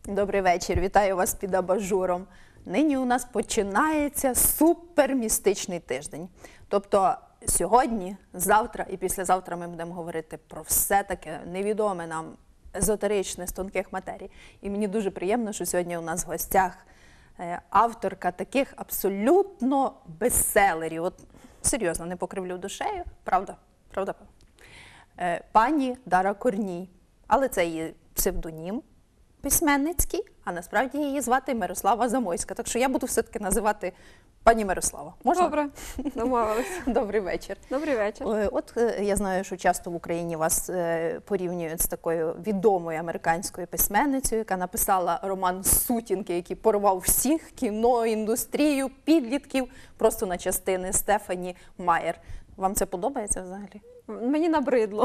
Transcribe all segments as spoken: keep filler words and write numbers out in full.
Добрий вечір, вітаю вас під абажуром. Нині у нас починається супермістичний тиждень. Тобто сьогодні, завтра і післязавтра ми будемо говорити про все таке невідоме нам, езотеричне, з тонких матерій. І мені дуже приємно, що сьогодні у нас в гостях авторка таких абсолютно бестселерів. От серйозно, не покривлю душею, правда? Правда? Пані Дара Корній. Але це її псевдонім письменницький, а насправді її звати Мирослава Замойська. Так що я буду все-таки називати пані Мирослава. Можна? Добре, домовилися. Добрий вечір. Добрий вечір. От я знаю, що часто в Україні вас порівнюють з такою відомою американською письменницею, яка написала роман «Сутінки», який порвав всіх, кіно, індустрію, підлітків, просто на частини, Стефані Майер. Вам це подобається взагалі? Мені набридло,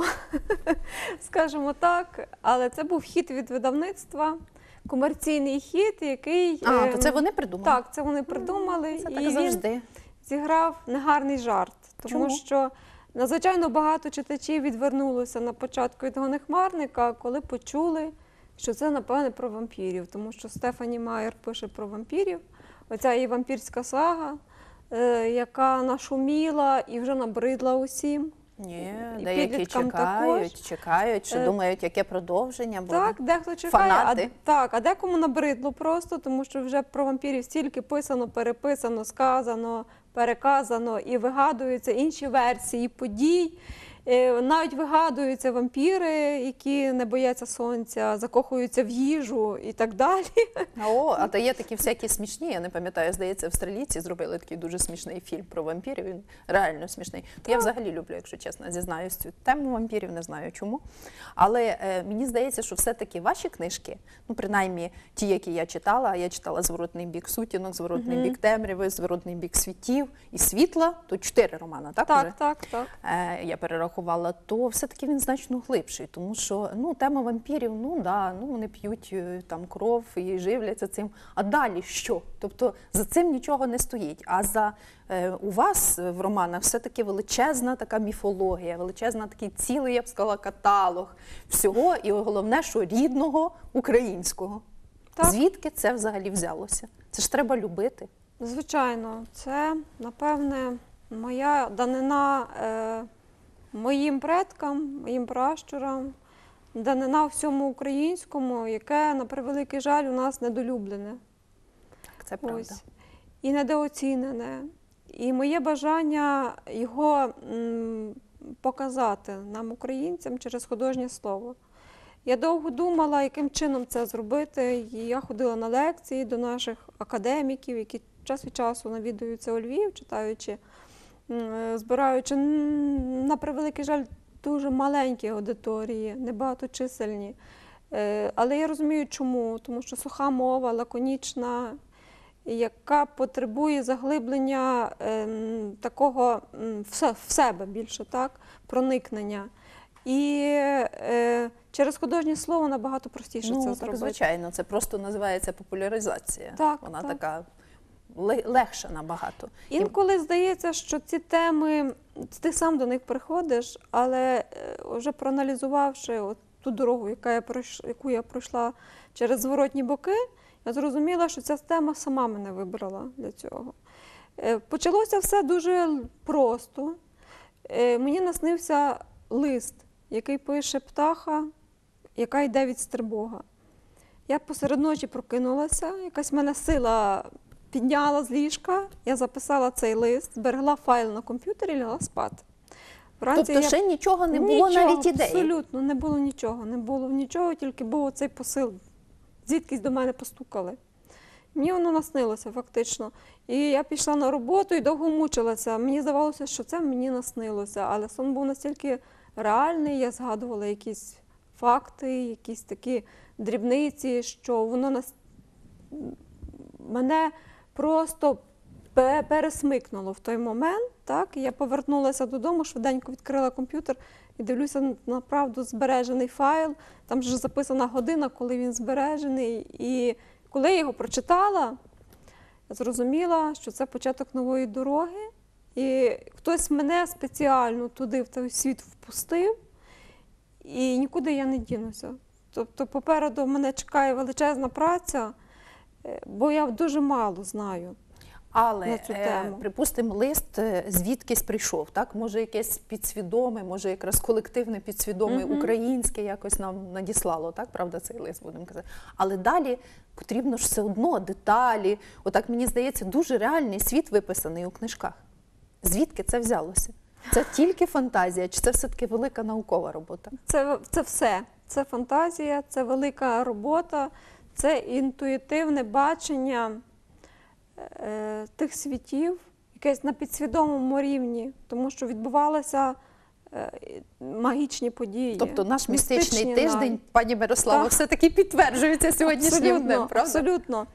скажімо так, але це був хід від видавництва, комерційний хід, який… А, то це вони придумали? Так, це вони придумали. Це так і завжди. Він зіграв негарний жарт, тому Чому? що надзвичайно багато читачів відвернулося на початку від «Вогнехмарника», коли почули, що це, напевне, про вампірів, тому що Стефані Майер пише про вампірів, оця її вампірська сага, яка нашуміла і вже набридла усім. Ні, І деякі чекають, також. чекають, що Е, думають, яке продовження буде. Так, дехто чекає, Фанати. а, так, а декому набридло просто, тому що вже про вампірів стільки писано, переписано, сказано, переказано і вигадуються інші версії подій. Е, навіть вигадуються вампіри, які не бояться сонця, закохуються в їжу і так далі. О, а то є такі всякі смішні, я не пам'ятаю, здається, австралійці зробили такий дуже смішний фільм про вампірів, він реально смішний. Я взагалі люблю, якщо чесно, зізнаюсь, цю тему вампірів, не знаю чому. Але е, мені здається, що все-таки ваші книжки, ну принаймні ті, які я читала, я читала «Зворотний бік сутінок», «Зворотний бік темряви», «Зворотний бік світів» і «Світла», то чотири романи, так? Так, вже? так, так. Е, я перерахувала. То все-таки він значно глибший, тому що ну, тема вампірів, ну да, ну вони п'ють там кров і живляться цим. А далі що? Тобто за цим нічого не стоїть. А за е, у вас в романах все-таки величезна така міфологія, величезна такий цілий, я б сказала, каталог всього і головне, що рідного українського. Так. Звідки це взагалі взялося? Це ж треба любити. Звичайно, це, напевне, моя данина е, моїм предкам, моїм пращурам, данина всьому українському, яке, на превеликий жаль, у нас недолюблене. Так, це правда. Ось. І недооцінене. І моє бажання його м, показати нам, українцям, через художнє слово. Я довго думала, яким чином це зробити. І я ходила на лекції до наших академіків, які час від часу навідуються у Львів, читаючи, збираючи, на превеликий жаль, дуже маленькі аудиторії, небагаточисельні. Але я розумію, чому. Тому що суха мова, лаконічна, яка потребує заглиблення ем, такого в себе більше, так, проникнення. І е, через художнє слово набагато простіше ну, це так, зробити. звичайно, це просто називається популяризація. Так, Вона так. така легша набагато. Інколи здається, що ці теми, ти сам до них приходиш, але вже проаналізувавши от ту дорогу, яка я пройшла, яку я пройшла через зворотні боки, я зрозуміла, що ця тема сама мене вибрала для цього. Почалося все дуже просто. Мені наснився лист, який пише птаха, яка йде від стрибога. Я посеред ночі прокинулася, якась мене сила підняла з ліжка, я записала цей лист, зберегла файл на комп'ютері і лягла спати. Вранці тобто я... ще нічого не було, нічого, навіть ідеї? Абсолютно, не було нічого, не було нічого, тільки був оцей посил. Звідкись до мене постукали. Мені воно наснилося фактично. І я пішла на роботу і довго мучилася. Мені здавалося, що це мені наснилося, але сон був настільки реальний, я згадувала якісь факти, якісь такі дрібниці, що воно нас... мене просто пересмикнуло в той момент. Так? Я повернулася додому, швиденько відкрила комп'ютер і дивлюся на правду збережений файл. Там вже записана година, коли він збережений. І коли я його прочитала, я зрозуміла, що це початок нової дороги. І хтось мене спеціально туди, в той світ впустив, і нікуди я не дінуся. Тобто попереду мене чекає величезна праця, е, бо я дуже мало знаю. Але, на цю е, тему. припустимо, лист е, звідкись прийшов, так? Може якесь підсвідоме, може якраз колективне підсвідоме Мгм. українське якось нам надіслало, так? Правда, цей лист, будемо казати. Але далі потрібно ж все одно деталі. Отак, мені здається, дуже реальний світ виписаний у книжках. Звідки це взялося? Це тільки фантазія, чи це все-таки велика наукова робота? Це, це все. Це фантазія, це велика робота, це інтуїтивне бачення е, тих світів, якесь на підсвідомому рівні, тому що відбувалися е, магічні події. Тобто наш містичний містичні тиждень, навіть. пані Мирославо, Так. все-таки підтверджується сьогоднішнім Абсолютно, днем, правда? абсолютно.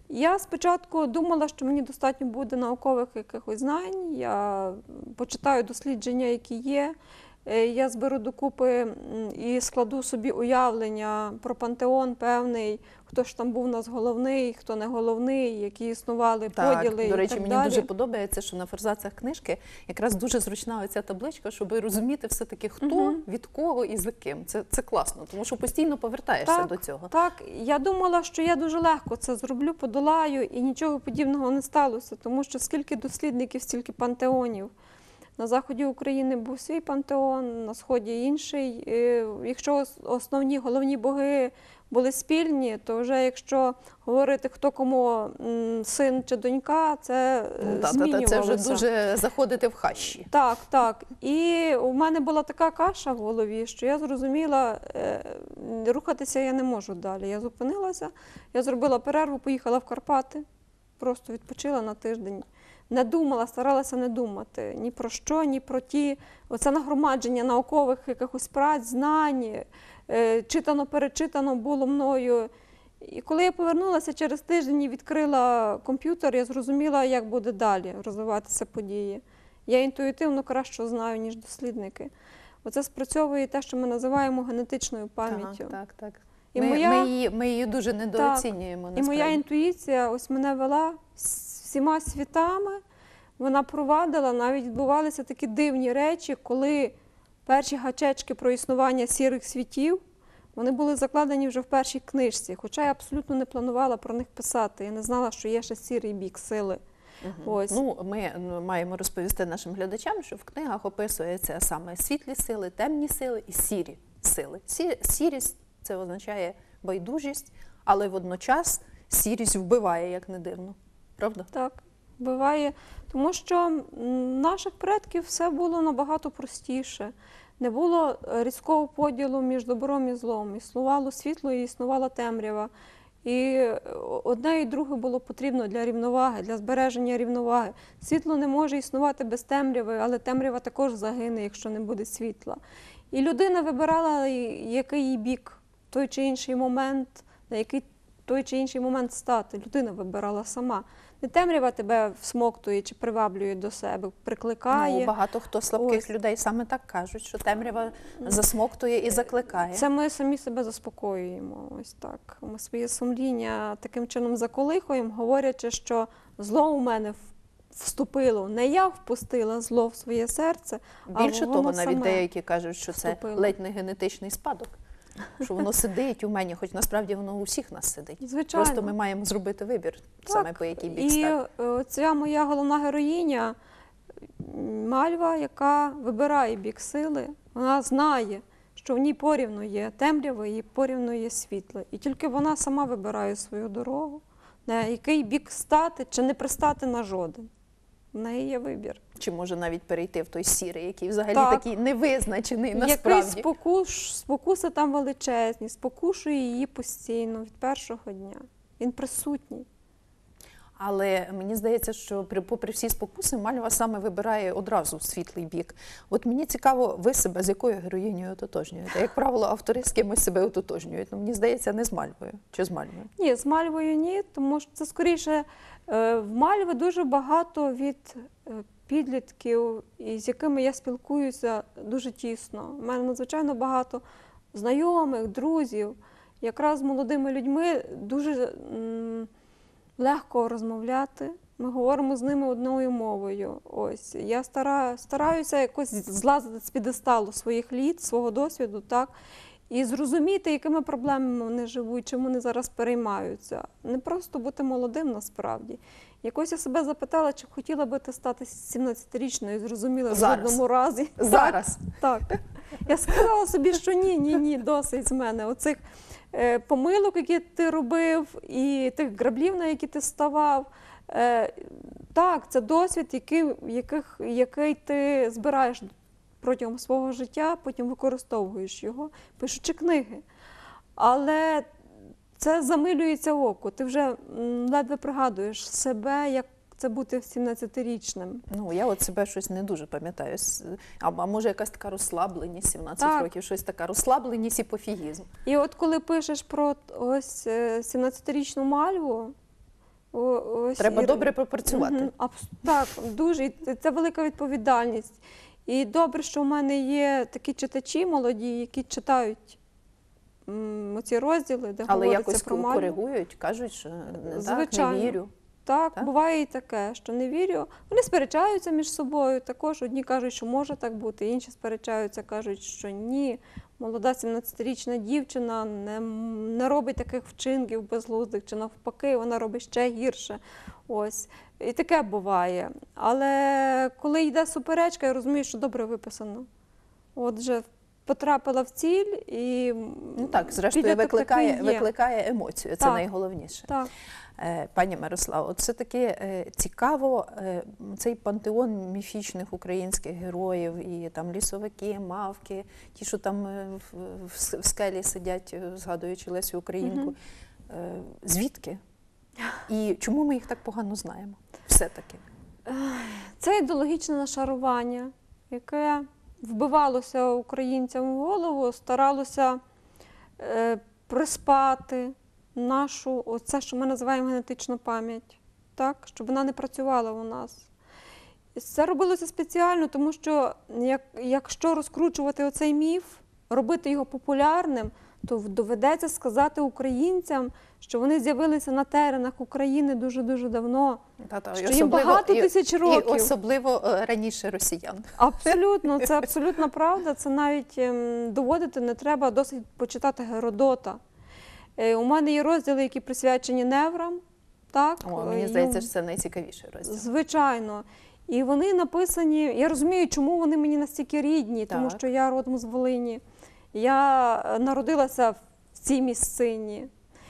Я спочатку думала, що мені достатньо буде наукових якихось знань, я почитаю дослідження, які є, е, я зберу докупи м, і складу собі уявлення про пантеон певний, хто ж там був у нас головний, хто не головний, які існували Так, поділи до і речі, так мені далі. дуже подобається, що на форзацах книжки якраз дуже зручна оця табличка, щоб розуміти все-таки, хто, Мгм. від кого і за ким. Це, це класно, тому що постійно повертаєшся Так, до цього. Так, я думала, що я дуже легко це зроблю, подолаю, і нічого подібного не сталося, тому що скільки дослідників, стільки пантеонів. На заході України був свій пантеон, на сході інший. Е, Якщо ос- основні головні боги були спільні, то вже якщо говорити, хто кому м, син чи донька, це е, Ну, та, та, та, змінювалося. це вже дуже заходити в хащі. Так, так. І у мене була така каша в голові, що я зрозуміла, е, рухатися я не можу далі. Я зупинилася, я зробила перерву, поїхала в Карпати, просто відпочила на тиждень. Не думала, старалася не думати ні про що, ні про ті, оце нагромадження наукових якихось праць, знань, е, читано, перечитано було мною. І коли я повернулася через тиждень і відкрила комп'ютер, я зрозуміла, як буде далі розвиватися події. Я інтуїтивно краще знаю, ніж дослідники. Оце спрацьовує те, що ми називаємо генетичною пам'яттю. Так, так, так. І ми, моя- ми, її, ми її дуже недооцінюємо. І моя насправді. інтуїція ось мене вела з всіма світами, вона провадила, навіть відбувалися такі дивні речі, коли перші гачечки про існування сірих світів, вони були закладені вже в першій книжці, хоча я абсолютно не планувала про них писати. Я не знала, що є ще сірий бік сили. Мгм. Ось. Ну, ми ну, маємо розповісти нашим глядачам, що в книгах описується саме світлі сили, темні сили і сірі сили. Сі, сірість – це означає байдужість, але водночас сірість вбиває, як не дивно. Правда? Так, буває. Тому що м, наших предків все було набагато простіше. Не було е, різкого поділу між добром і злом. Існувало світло і існувала темрява. І е, одне і друге було потрібно для рівноваги, для збереження рівноваги. Світло не може існувати без темряви, але темрява також загине, якщо не буде світла. І людина вибирала, і- який їй бік в той чи інший момент, на який той чи інший момент стати. Людина вибирала сама. Не темрява тебе всмоктує чи приваблює до себе, прикликає. Ну, багато хто слабких Ось. людей саме так кажуть, що темрява засмоктує і закликає. Це ми самі себе заспокоюємо. Ось так. Ми своє сумління таким чином заколихуємо, говорячи, що зло у мене в- вступило. Не я впустила зло в своє серце, а Більше воно того, навіть саме. деякі кажуть, що це вступило. ледь не генетичний спадок, що воно сидить у мені, хоч насправді воно у всіх нас сидить. Звичайно. Просто ми маємо зробити вибір, саме по який бік І стати. е, ця моя головна героїня м, Мальва, яка вибирає бік сили, вона знає, що в ній порівну є темрява і порівну є світло. І тільки вона сама вибирає свою дорогу, на який бік стати чи не пристати на жоден. В неї є вибір. Чи може навіть перейти в той сірий, який взагалі Так. такий невизначений Якийсь насправді. спокус, спокуси там величезні, спокушує її постійно від першого дня. Він присутній. Але мені здається, що при, попри всі спокуси, Мальва саме вибирає одразу світлий бік. От мені цікаво, ви себе з якою героїнею ототожнюєте? Як правило, автори з кимось себе ототожнюють. Ну, мені здається, не з Мальвою. Чи з Мальвою? Ні, з Мальвою ні, тому що це скоріше е, в Мальви дуже багато від е, підлітків, і з якими я спілкуюся дуже тісно. У мене надзвичайно багато знайомих, друзів. Якраз з молодими людьми дуже м, легко розмовляти. Ми говоримо з ними одною мовою. Ось я стара, стараюся якось злазити з підесталу своїх літ, свого досвіду, так. і зрозуміти, якими проблемами вони живуть, чим вони зараз переймаються. Не просто бути молодим насправді. Якось я себе запитала, чи хотіла би ти стати сімнадцятирічною, і зрозуміла в Зараз. жодному разі. Зараз. Так, так. Я сказала собі, що ні, ні, ні, досить з мене. Оцих е, помилок, які ти робив, і тих граблів, на які ти ставав. Е, так, це досвід, який, яких, який ти збираєш протягом свого життя, потім використовуєш його, пишучи книги. Але це замилюється око. Ти вже м, ледве пригадуєш себе, як це бути сімнадцятирічним. Ну, я от себе щось не дуже пам'ятаю. С- А, а може якась така розслабленість, сімнадцять Так. років, щось така розслабленість і пофігізм. І от коли пишеш про ось е, сімнадцятирічну Мальву, о- ось Треба і- добре пропрацювати. Мгм, абс- так, дуже. І це- це велика відповідальність. І добре, що в мене є такі читачі молоді, які читають м, оці розділи, де Але говориться якось про Мальву. коригують, кажуть, що не так, Звичайно. не вірю. Так, Так? буває і таке, що не вірю. Вони сперечаються між собою також. Одні кажуть, що може так бути, інші сперечаються, кажуть, що ні. Молода сімнадцятирічна дівчина не, м- не робить таких вчинків безглуздих, чи навпаки, вона робить ще гірше. Ось. І таке буває. Але коли йде суперечка, я розумію, що добре виписано. Отже, потрапила в ціль і Ну так, зрештою, підліток викликає, такий є. викликає емоцію, це Так. найголовніше. Так. Е, Пані Мирославо, от все-таки е, цікаво е, цей пантеон міфічних українських героїв, і там лісовики, мавки, ті, що там е, в, в с- в скелі сидять, е, згадуючи Лесю Українку. Е, Звідки? І чому ми їх так погано знаємо? Все-таки. Це ідеологічне нашарування, яке вбивалося українцям в голову, старалося е, приспати нашу, оце, що ми називаємо генетичну пам'ять, так? Щоб вона не працювала у нас. І це робилося спеціально, тому що як, якщо розкручувати оцей міф, робити його популярним, то доведеться сказати українцям, що вони з'явилися на теренах України дуже-дуже давно. Та-та, і Що їм багато тисяч років. І особливо е, раніше росіян. Абсолютно, це абсолютна правда. Це навіть ем, доводити не треба, досить почитати Геродота. Е, у мене є розділи, які присвячені неврам. Так? О, Е, мені і- здається, що це найцікавіший розділ. Звичайно. І вони написані, я розумію, чому вони мені настільки рідні, тому Так. що я родом з Волині. Я е, народилася в цій місцині.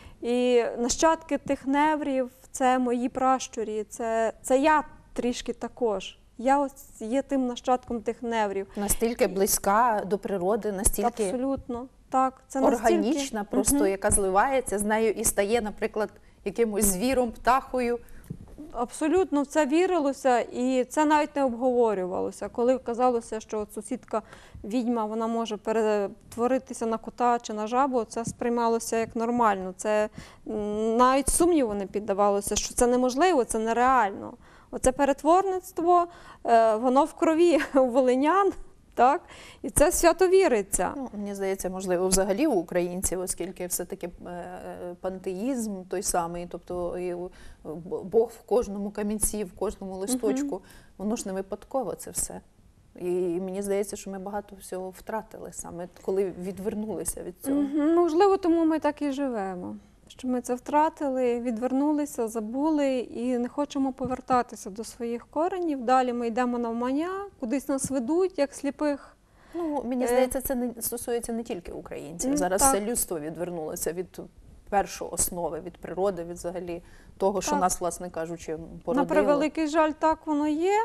І нащадки тих неврів – це мої пращурі, це, це я трішки також. Я ось є тим нащадком тих неврів. Настільки близька до природи, настільки Абсолютно. Так, це органічна, настільки... просто Мгм. яка зливається з нею і стає, наприклад, якимось звіром, птахою. Абсолютно в це вірилося, і це навіть не обговорювалося. Коли казалося, що от сусідка відьма, вона може перетворитися на кота чи на жабу, це сприймалося як нормально. Це м, навіть сумніву не піддавалося, що це неможливо, це нереально. Оце перетворництво, е, воно в крові у волинян, так? І це свято віриться. Ну, мені здається, можливо, взагалі у українців, оскільки все-таки е, е, пантеїзм той самий, тобто і у- Б- Бог в кожному камінці, в кожному листочку, воно ж не випадково це все. І мені здається, що ми багато всього втратили саме, коли відвернулися від цього. Мгм. Можливо, тому ми так і живемо. Що ми це втратили, відвернулися, забули і не хочемо повертатися до своїх коренів. Далі ми йдемо навмання, кудись нас ведуть, як сліпих. Ну, мені Е. здається, це не стосується не тільки українців. Ну, Зараз так. все людство відвернулося від першої основи, від природи, від взагалі того, що Так. нас, власне кажучи, На породило. превеликий жаль, так воно є,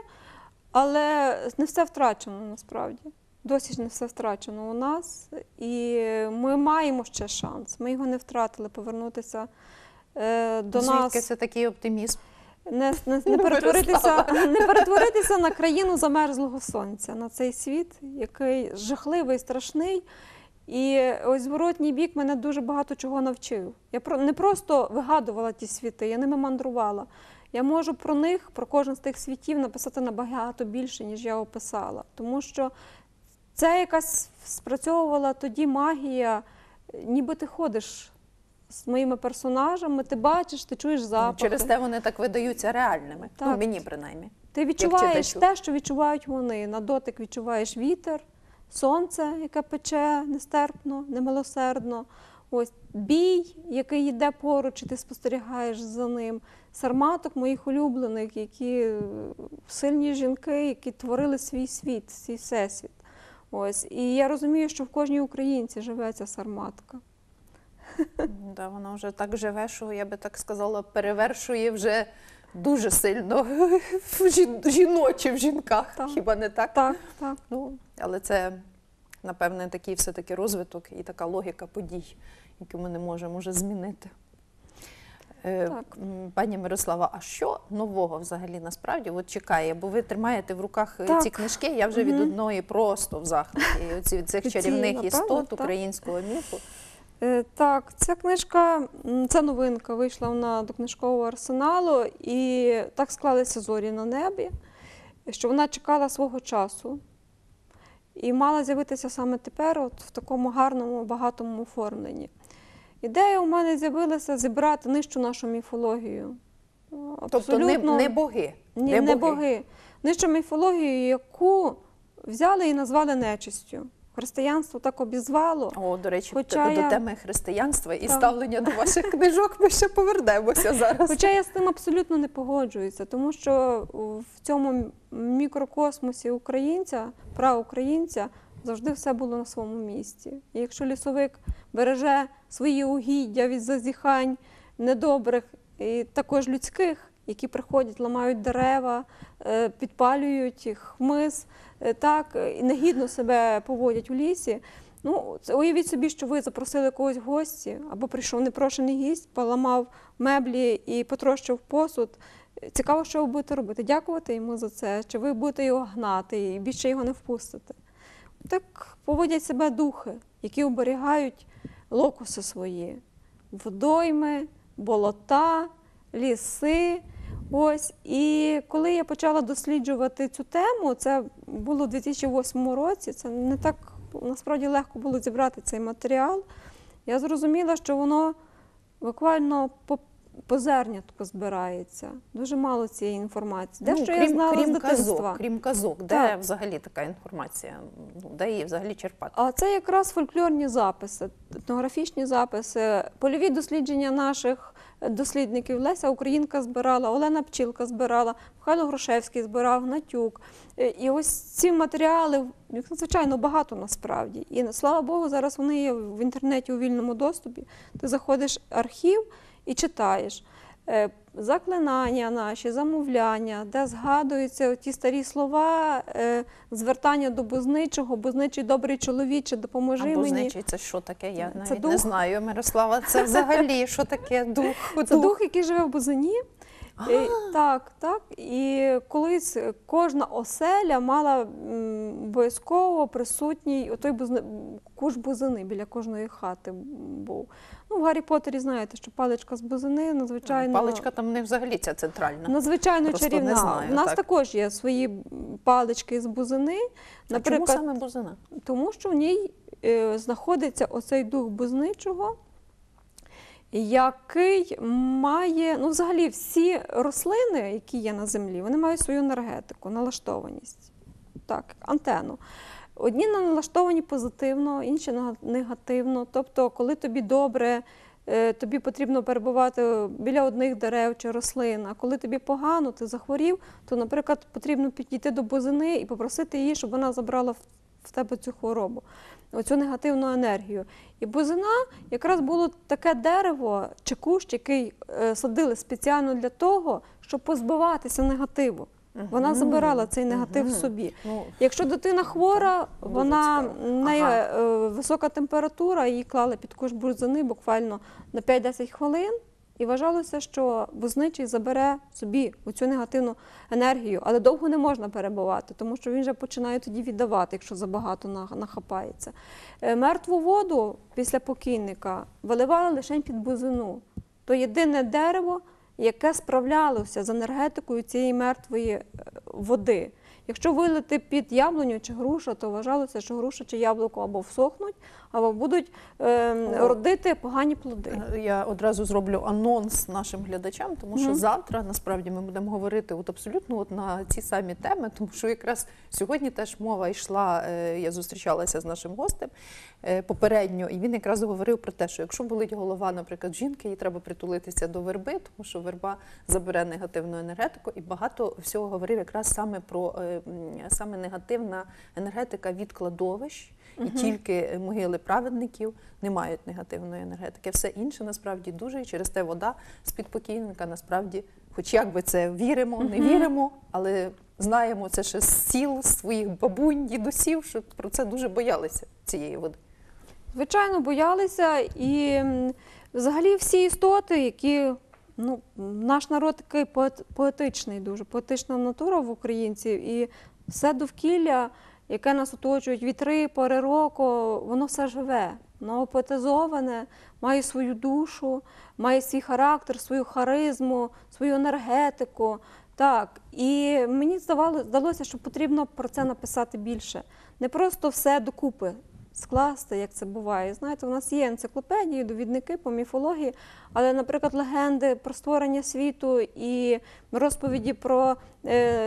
але не все втрачено насправді. Досі ж не все втрачено у нас, і ми маємо ще шанс. Ми його не втратили повернутися е, до Звідки нас. це такий оптимізм? Не, не, не, перетворитися, не перетворитися на країну замерзлого сонця, на цей світ, який жахливий, страшний. І ось зворотній бік мене дуже багато чого навчив. Я про, не просто вигадувала ті світи, я ними мандрувала. Я можу про них, про кожен з тих світів написати набагато більше, ніж я описала. Тому що це якась спрацьовувала тоді магія, ніби ти ходиш з моїми персонажами, ти бачиш, ти чуєш запахи. Через те вони так видаються реальними. Ну, Так. мені принаймні. Ти відчуваєш читачу. те, що відчувають вони. На дотик відчуваєш вітер, сонце, яке пече нестерпно, немилосердно, ось бій, який йде поруч, і ти спостерігаєш за ним, сарматок моїх улюблених, які е, сильні жінки, які творили свій світ, свій всесвіт. Ось. І я розумію, що в кожній українці живе ця сарматка. Да, вона вже так живе, що, я би так сказала, перевершує вже дуже сильно в жін- жіночі в жінках, Так. хіба не так? Так, так. Ну, але це, напевне, такий все-таки розвиток і така логіка подій, яку ми не можемо вже змінити. Е, Так. м, Пані Мирослава, а що нового взагалі насправді от чекає? Бо ви тримаєте в руках е, Так. ці книжки, я вже від Мгм. одної просто в захваті. І оці від цих Офіційно, чарівних правда? істот Так. українського міфу. Е, Так, ця книжка, м, це новинка, вийшла вона до книжкового арсеналу, і так склалися зорі на небі, що вона чекала свого часу і мала з'явитися саме тепер, от в такому гарному, багатому оформленні. Ідея у мене з'явилася зібрати нижчу нашу міфологію. Тобто не, не боги. Ні, не боги. Нижчу міфологію, яку взяли і назвали нечистю. Християнство так обізвало. О, до речі, Хоча до я- теми християнства і Так. ставлення до ваших книжок ми ще повернемося зараз. Хоча я з тим абсолютно не погоджуюся, тому що в цьому мікрокосмосі українця, праукраїнця, завжди все було на своєму місці. І якщо лісовик береже свої угіддя від зазіхань недобрих, і також людських, які приходять, ламають дерева, е, підпалюють хмиз, е, так, і негідно себе поводять у лісі. Ну, це уявіть собі, що ви запросили когось в гості, або прийшов непрошений гість, поламав меблі і потрощив посуд. Цікаво, що ви будете робити. Дякувати йому за це, чи ви будете його гнати і більше його не впустите. Так поводять себе духи, які оберігають локуси свої. Водойми, болота, ліси. Ось. І коли я почала досліджувати цю тему, це було у дві тисячі восьмому році, це не так насправді легко було зібрати цей матеріал, я зрозуміла, що воно буквально по, по зернятку збирається. Дуже мало цієї інформації. Дещо Ну, я знала крім з дитинства. казок, крім казок, де Так. взагалі така інформація? Ну, де її взагалі черпати? А це якраз фольклорні записи, етнографічні записи, польові дослідження наших дослідників. Леся Українка збирала, Олена Пчілка збирала, Михайло Грушевський збирав, Гнатюк. І ось ці матеріали, їх надзвичайно багато насправді. І, слава Богу, зараз вони є в інтернеті у вільному доступі. Ти заходиш в архів і читаєш. Е, Заклинання наші, замовляння, де згадуються ті старі слова, е, звертання до бузничого, бузничий добрий чоловіче, допоможи А мені. бузничий це що таке? Я Це навіть дух. не знаю, Мирослава. Це взагалі що таке дух? Це дух, який живе в бузині. І, так, так. І колись кожна оселя мала м, обов'язково присутній отой бузни, куш бузини біля кожної хати був. Ну, в Гаррі Поттері знаєте, що паличка з бузини надзвичайно, Паличка там не взагалі ця центральна. надзвичайно Просто чарівна. не знаю, У нас так. також є свої палички з бузини. А чому саме бузина? Тому що в ній е, знаходиться оцей дух бузничого, який має, ну взагалі всі рослини, які є на землі, вони мають свою енергетику, налаштованість, так, антенну. Одні налаштовані позитивно, інші негативно. Тобто, коли тобі добре, е, тобі потрібно перебувати біля одних дерев чи рослин, а коли тобі погано, ти захворів, то, наприклад, потрібно підійти до бузини і попросити її, щоб вона забрала в- в тебе цю хворобу, оцю негативну енергію. І бузина якраз було таке дерево чи кущ, який е, садили спеціально для того, щоб позбиватися негативу. Вона Мгм. забирала цей негатив Мгм. собі. Ну, Якщо дитина хвора, Дуже вона цікаво. в неї Ага. е, висока температура, її клали під куш бузини буквально на п'ять-десять хвилин, і вважалося, що бузничий забере собі оцю негативну енергію, але довго не можна перебувати, тому що він вже починає тоді віддавати, якщо забагато на- нахапається. Е, Мертву воду після покійника виливали лише під бузину. То єдине дерево, яке справлялося з енергетикою цієї мертвої е, води. Якщо вилити під яблуню чи грушу, то вважалося, що груша чи яблуко або всохнуть, або будуть е, родити погані плоди. Я одразу зроблю анонс нашим глядачам, тому що Мгм. завтра насправді ми будемо говорити от абсолютно от на ці самі теми, тому що якраз сьогодні теж мова йшла, е, я зустрічалася з нашим гостем е, попередньо, і він якраз говорив про те, що якщо болить голова, наприклад, жінки, їй треба притулитися до верби, тому що верба забере негативну енергетику, і багато всього говорив якраз саме про е, м, саме негативна енергетика від кладовищ. І тільки могили праведників не мають негативної енергетики. Все інше насправді дуже, і через те вода з-під покійника насправді, хоч як би це віримо, не віримо, але знаємо це ще з сіл, з своїх бабунь, дідусів, що про це дуже боялися, цієї води. Звичайно, боялися, і м, взагалі всі істоти, які, ну, наш народ такий поет, поетичний дуже, поетична натура в українців, і все довкілля, яке нас оточують, вітри, пори року, воно все живе, воно поетизоване, має свою душу, має свій характер, свою харизму, свою енергетику. Так, і мені здавало, здалося, що потрібно про це написати більше. Не просто все докупи скласти, як це буває. Знаєте, у нас є енциклопедії, довідники по міфології, але, наприклад, легенди про створення світу і розповіді про е, е,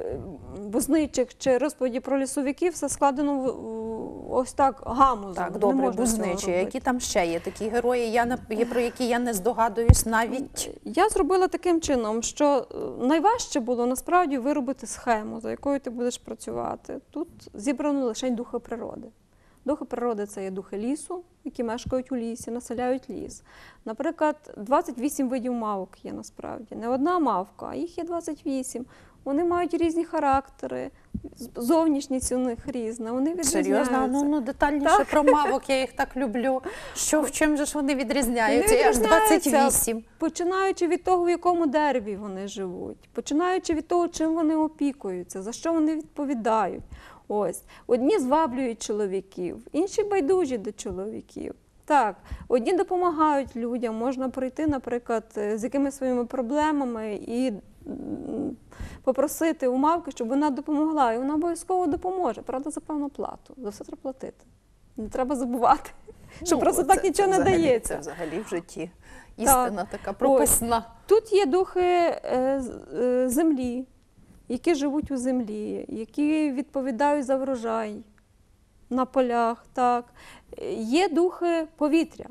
бузничих чи розповіді про лісовиків, все складено в, в, ось так гамузом. Так, Не добре, можна цього бузничі. робити. Які там ще є такі герої, я, на- є, про які я не здогадуюсь навіть? Я зробила таким чином, що е, найважче було насправді виробити схему, за якою ти будеш працювати. Тут зібрано лише духи природи. Духи природи – це є духи лісу, які мешкають у лісі, населяють ліс. Наприклад, двадцять вісім видів мавок є насправді. Не одна мавка, а їх є двадцять вісім. Вони мають різні характери, зовнішність у них різна, вони відрізняються. Серйозно? Ну, ну детальніше про мавок, я їх так люблю. Що, в чим же ж вони відрізняються? Вони Я аж двадцять відрізняються, вісім. Починаючи від того, в якому дереві вони живуть, починаючи від того, чим вони опікуються, за що вони відповідають. Ось. Одні зваблюють чоловіків, інші байдужі до чоловіків. Так, одні допомагають людям, можна прийти, наприклад, з якимись своїми проблемами і м, попросити у мавки, щоб вона допомогла, і вона обов'язково допоможе, правда, за певну плату, за все треба платити. Не треба забувати, що Ну, просто це- так це нічого не взагалі- дається. Це взагалі в житті істина така прописна. Тут є духи е, з- е, землі, які живуть у землі, які відповідають за врожай на полях. Так. Е, Є духи повітря.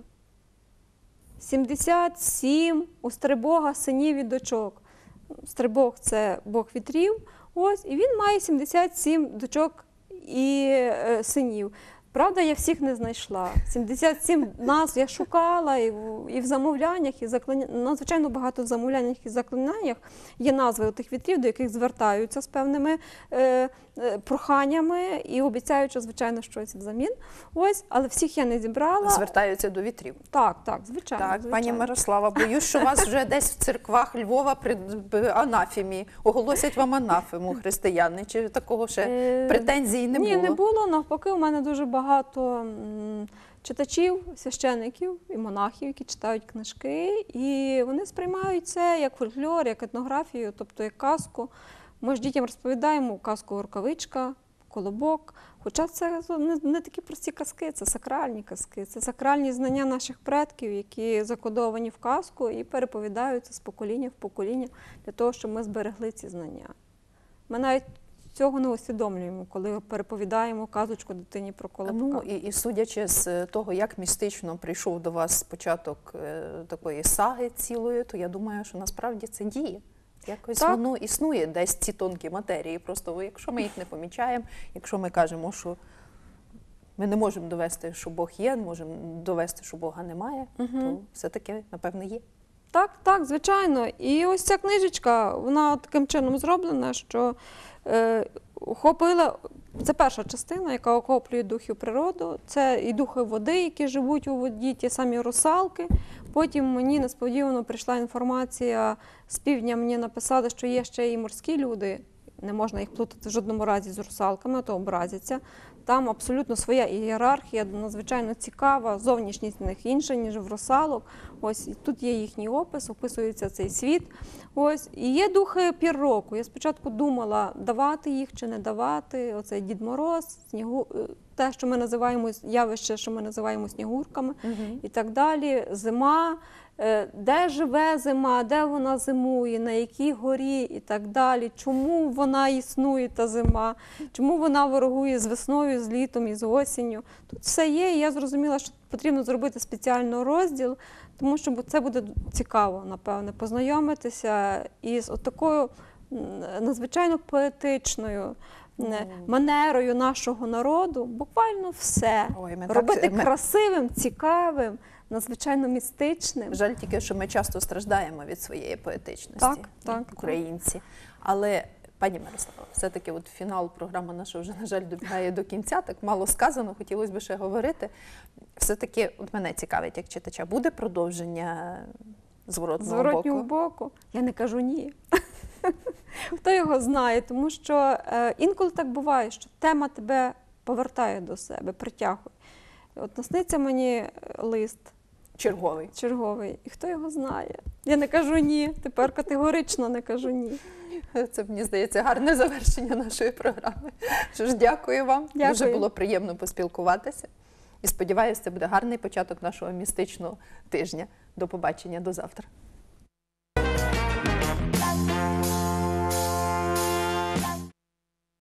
сімдесят сім у Стрибога синів і дочок. Стрибог – це бог вітрів, ось, і він має сімдесят сім дочок і е, синів. Правда, я всіх не знайшла. сімдесят сім назв я шукала і в, і в замовляннях, і заклиняннях. Надзвичайно багато в замовляннях і заклинаннях є назви тих вітрів, до яких звертаються з певними е, е, проханнями і обіцяючи, звичайно, щось взамін. Ось, але всіх я не зібрала. Звертаються до вітрів. Так, так, звичайно. Так, звичайно. пані Мирослава, боюсь, що вас вже десь в церквах Львова при б- анафемі, оголосять вам анафему християни, чи такого ще Е, претензій не Ні, було? не було. Навпаки, у мене дуже багато м, читачів, священиків і монахів, які читають книжки, і вони сприймають це як фольклор, як етнографію, тобто як казку. Ми ж дітям розповідаємо казку «Рукавичка», «Колобок», хоча це не, не такі прості казки, це сакральні казки, це сакральні знання наших предків, які закодовані в казку і переповідаються з покоління в покоління для того, щоб ми зберегли ці знання. Ми навіть цього не усвідомлюємо, коли переповідаємо казочку дитині про колобка. Ну і, і судячи з того, як містично прийшов до вас початок е, такої саги цілої, то я думаю, що насправді це діє. Якось Так. воно існує десь ці тонкі матерії. Просто якщо ми їх не помічаємо, якщо ми кажемо, що ми не можемо довести, що Бог є, не можемо довести, що Бога немає, то все-таки, напевно, є. Так, так, звичайно. І ось ця книжечка, вона таким чином зроблена, що е, охопила, це перша частина, яка охоплює духів природи, це і духи води, які живуть у воді, ті самі русалки. Потім мені несподівано прийшла інформація, з півдня мені написали, що є ще і морські люди, не можна їх плутати в жодному разі з русалками, а то образяться. там абсолютно своя ієрархія, надзвичайно цікава, зовнішність в них інша, ніж в русалок. Ось, і тут є їхній опис, описується цей світ. Ось, і є духи пір року. Я спочатку думала, давати їх чи не давати. Оцей Дід Мороз, снігу, те, що ми називаємо, явище, що ми називаємо снігурками, Угу. і так далі. Зима, е, де живе зима, де вона зимує, на якій горі і так далі. Чому вона існує, та зима, чому вона ворогує з весною, з літом і з осінню. Тут все є, і я зрозуміла, що потрібно зробити спеціальний розділ, тому що це буде цікаво, напевне, познайомитися із отакою м, надзвичайно поетичною не, манерою нашого народу, буквально все. Ой, ми Робити так, ми- красивим, цікавим, надзвичайно містичним. Жаль тільки, що ми часто страждаємо від своєї поетичності, Так, так, українці. Але, пані Мирослава, все-таки от фінал програми наша вже, на жаль, добігає до кінця, так мало сказано, хотілося б ще говорити. Все-таки от мене цікавить, як читача, буде продовження зворотного, Зворотнього боку? боку. Я не кажу ні. Хто його знає, тому що е, інколи так буває, що тема тебе повертає до себе, притягує. От насниться мені лист Черговий. черговий, і хто його знає? Я не кажу ні, тепер категорично не кажу ні. Це, мені здається, гарне завершення нашої програми. Що ж, дякую вам. Дякую. Дуже було приємно поспілкуватися. І сподіваюся, це буде гарний початок нашого містичного тижня. До побачення, до завтра.